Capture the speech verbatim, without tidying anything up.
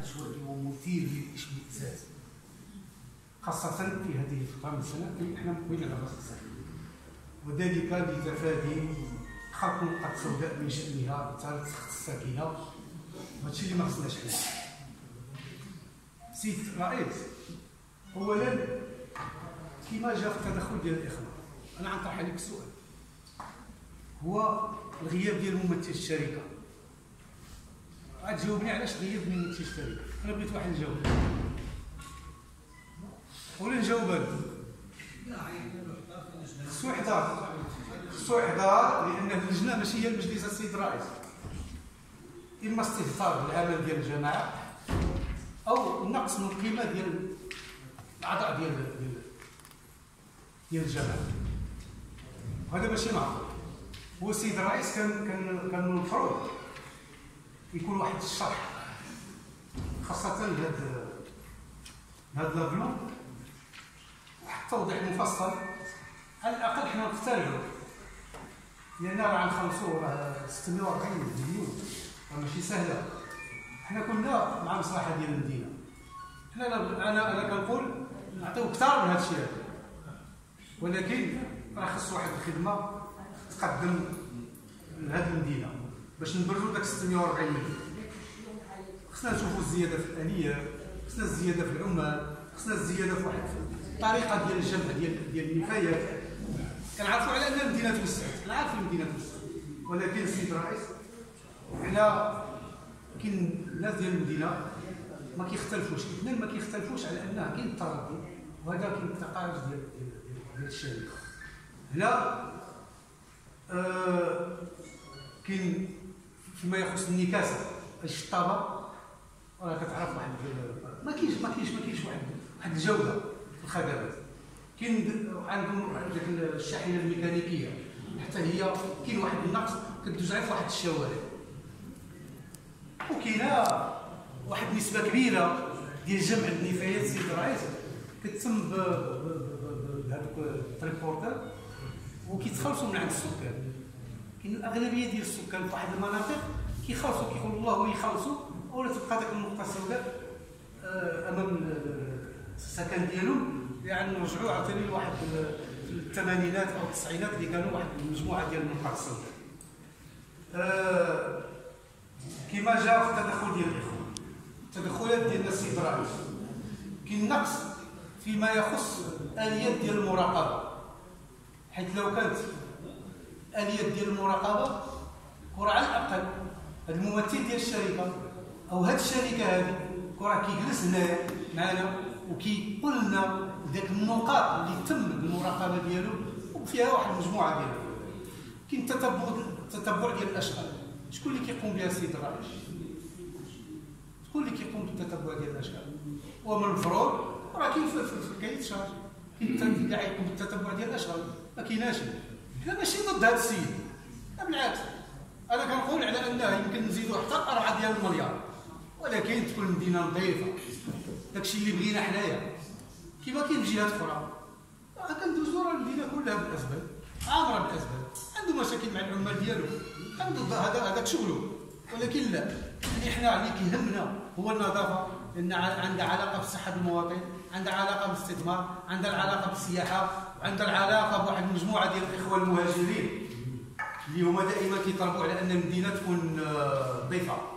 مشروع اللي هو مثير للاشمئزاز، خاصة في هذه الفترة من السنة اللي احنا مقبلين على راس السنة، وذلك لتفادي خلق نقط سوداء من شأنها إثارة سخط الساكنة، وهادشي اللي ما خصناش حنا. سيد الرئيس، أولا كما جاء في التدخل ديال الإخوان، أنا غنطرح عليك السؤال، هو الغياب ديال ممثل الشركة. غتجاوبني علاش غياب ممثل الشركة؟ أنا بغيت واحد يجاوب، ولا نجاوب أنا؟ خصو يحضر، خصو يحضر، لأن اللجنة ماشي هي المجلس السيد الرئيس، إما استهتار بالعمل ديال الجماعة أو نقص من القيمة ديال الأعضاء ديال ديال ديال الجماعة، وهذا ماشي معقول. هو السيد الرئيس كان كان كان من المفروض يكون واحد الشرح، خاصة لهاد هاد لافلون، واحد التوضيح مفصل، على الأقل حنا نختاروا، لأن راه غنخلصوا راه ستمائة وأربعين مليون، راه ماشي سهلة. حنا كنا مع المصلحة ديال المدينة، حنا أنا أنا كنقول نعطيو أكثر من هذا الشيء هذا، ولكن راه خص واحد الخدمة تقدم لهذه المدينة باش نبرزوا داك ستمائة وأربعين مليون. خصنا نشوفوا الزيادة في الآليات، خصنا الزيادة في العمال، خصنا الزيادة في واحد الطريقة ديال الجمع ديال ديال النفايات. كنعرفوا على أن المدينة توسعت، كنعرف المدينة توسعت، ولكن السيد الرئيس حنا كاين الناس ديال المدينة ما كيختلفوش، اثنين ما كيختلفوش على أنه كاين التردد، وهذا كاين التقارب ديال ديال الشركة. هنا آه كاين فيما يخص النكاسة الشطابة، راه كتعرف واحد ما كاينش ما كاينش ما كاينش واحد واحد الجودة في الخدمات. كاين عندهم ديك الشاحنة الميكانيكية حتى هي كاين واحد النقص، كدوز غير في واحد الشوارع، وكاينه واحد النسبة كبيرة ديال جمع النفايات السيد الرئيس كتتم بهذوك التريبورتر وكيتخلصوا من عند السكان. كاين الاغلبيه ديال السكان في واحد المناطق كيخلصوا، كيقولوا الله ويخلصوا، ولا تبقى ديك النقطه السوداء امام السكن ديالهم. يعني نرجعوا عاوتاني لواحد في الثمانينات او التسعينات اللي كانوا واحد المجموعه ديال النقاط السوداء. أه كما جاء في التدخل ديال الاخوان، التدخلات ديال السيد الرئيس كاين نقص فيما يخص اليات ديال المراقبه، حيث لو كانت اليات ديال المراقبه وراه على الاقل هذا الممثل ديال الشركه او هذه الشركه هذه راه كيجلس هنايا معنا وكيقول لنا ذاك النقاط اللي تم بالمراقبه ديالو، وفيها واحد المجموعه ديالها. كاين التتبع التتبع ديال الاشغال، شكون اللي كيقوم بها السيد الرئيس؟ شكون اللي كيقوم بالتتبع ديال الاشغال؟ ومن المفروض راه كاين في الكايت الشهر كاين اللي يقوم بالتتبع ديال الاشغال، ما كايناش. حنا ماشي ضد هذا السيد، بالعكس انا كنقول على انه يمكن نزيدوا حتى أربعة ديال المليار، ولكن تكون المدينه نظيفه. داكشي اللي بغينا حنايا كيما كاين في جهات اخرى، راه كندوزو راه المدينه كلها بالاسباب، عامره بالاسباب، عنده مشاكل مع العمال ديالو، عنده هذا هذاك شغله، ولكن لا، اللي حنا اللي كيهمنا هو النظافه، لان عندها علاقه بالصحه المواطن، عندها علاقه بالاستثمار، عندها العلاقه بالسياحه، وعندها العلاقه بواحد المجموعه ديال الاخوه المهاجرين اللي هما دائما كيطلبوا على ان المدينه تكون نظيفه.